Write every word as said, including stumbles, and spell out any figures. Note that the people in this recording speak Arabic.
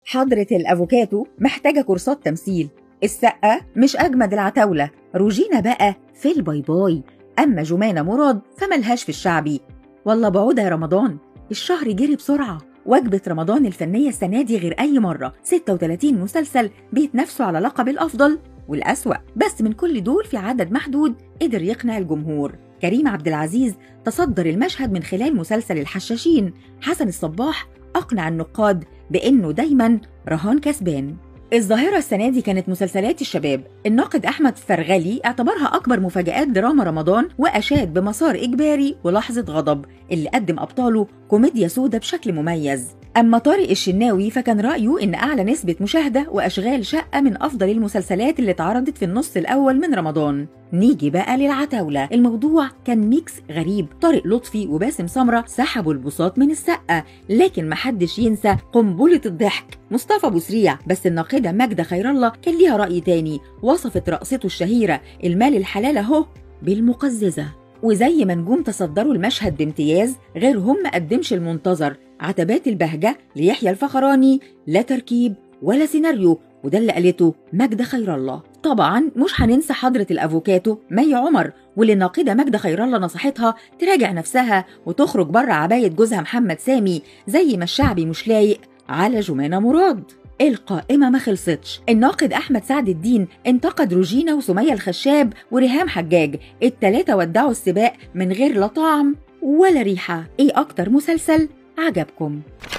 حضرة الأفوكاتو محتاجة كورسات تمثيل، السقة مش أجمد العتاولة، روجينا بقى في الباي باي، أما جمانة مراد فملهاش في الشعبي. والله بعودة يا رمضان، الشهر جري بسرعة. وجبة رمضان الفنية السنة دي غير أي مرة، ستة وتلاتين مسلسل بيتنافسوا على لقب الأفضل والأسوأ، بس من كل دول في عدد محدود قدر يقنع الجمهور. كريم عبد العزيز تصدر المشهد من خلال مسلسل الحشاشين، حسن الصباح أقنع النقاد بأنه دايما رهان كسبان. الظاهرة السنة دي كانت مسلسلات الشباب. الناقد أحمد فرغلي اعتبرها أكبر مفاجآت دراما رمضان، وأشاد بمسار إجباري ولحظة غضب اللي قدم أبطاله كوميديا سودة بشكل مميز. أما طارق الشناوي فكان رأيه إن أعلى نسبة مشاهدة وأشغال شقة من أفضل المسلسلات اللي اتعرضت في النص الأول من رمضان. نيجي بقى للعتاولة. الموضوع كان ميكس غريب، طارق لطفي وباسم سمرة سحبوا البساط من السقة، لكن محدش ينسى قنبلة الضحك مصطفى أبو سريع. بس الناقدة ماجدة خير الله كان ليها رأي تاني، وصفت رقصته الشهيرة المال الحلال أهو بالمقززة. وزي ما نجوم تصدروا المشهد بامتياز، غيرهم ما قدمش المنتظر. عتبات البهجة ليحيى الفخراني لا تركيب ولا سيناريو، وده اللي قالته ماجدة خير الله. طبعا مش هننسى حضرة الأفوكاتو مي عمر، واللي الناقدة ماجدة خير الله نصحتها تراجع نفسها وتخرج بره عباية جوزها محمد سامي، زي ما الشعبي مش لايق على جمانة مراد. القائمة ما خلصتش. الناقد أحمد سعد الدين انتقد روجينا وسمية الخشاب وريهام حجاج، التلاتة ودعوا السباق من غير لا طعم ولا ريحة. ايه أكتر مسلسل عجبكم؟